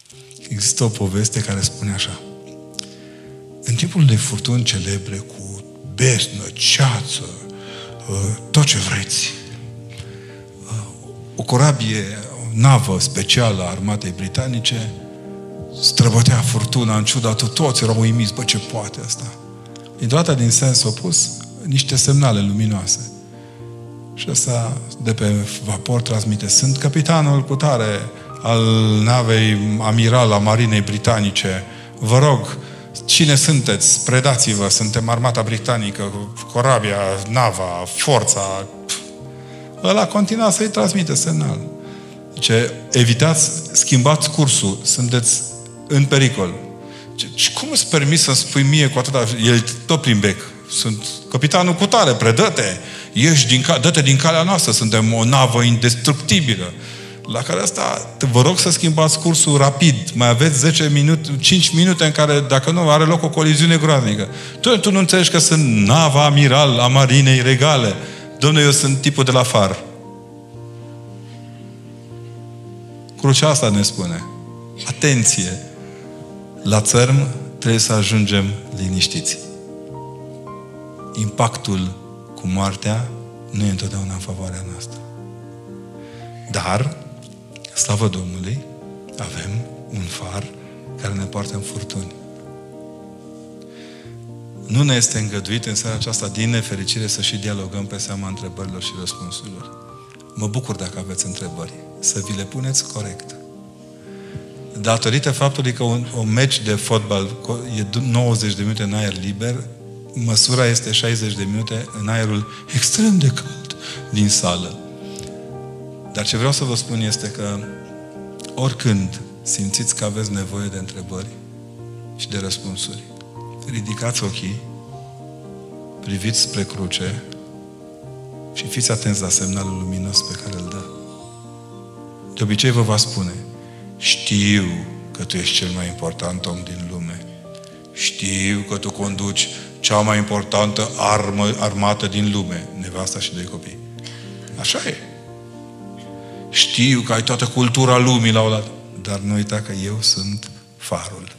Există o poveste care spune așa. În timpul unei furtuni celebre cu besnă, ceață, tot ce vreți, o corabie, o navă specială a armatei britanice străbătea furtuna în ciuda toți erau uimiți, bă, ce poate asta? Deodată din sens opus, niște semnale luminoase. Și ăsta de pe vapor transmite. Sunt capitanul cutare al navei amiral a marinei britanice. Vă rog, cine sunteți? Predați-vă, suntem armata britanică, corabia, nava, forța. Ăla continua să-i transmite semnal. Zice, evitați, schimbați cursul, sunteți în pericol. Și cum îți permis să-mi spui mie cu atâta... El tot prin bec. Sunt capitanul cutare, predă-te! Dă-te din calea noastră, suntem o navă indestructibilă. La care asta, vă rog să schimbați cursul rapid. Mai aveți 5 minute în care, dacă nu, are loc o coliziune groaznică. Tu nu înțelegi că sunt nava amiral a marinei regale. Dom'le, eu sunt tipul de la far. Crucea asta ne spune. Atenție! La țărm trebuie să ajungem liniștiți. Impactul cu moartea nu e întotdeauna în favoarea noastră. Dar, slavă Domnului, avem un far care ne poartă în furtuni. Nu ne este îngăduit în seara aceasta, din nefericire, să și dialogăm pe seama întrebărilor și răspunsurilor. Mă bucur dacă aveți întrebări. Să vi le puneți corect. Datorită faptului că un meci de fotbal e 90 de minute în aer liber, măsura este 60 de minute în aerul extrem de cald din sală. Dar ce vreau să vă spun este că oricând simțiți că aveți nevoie de întrebări și de răspunsuri, ridicați ochii, priviți spre cruce și fiți atenți la semnalul luminos pe care îl dă. De obicei vă va spune: știu că tu ești cel mai important om din lume. Știu că tu conduci cea mai importantă armată din lume. Nevasta și 2 copii. Așa e. Știu că ai toată cultura lumii la oaltă. Dar nu uita că eu sunt farul.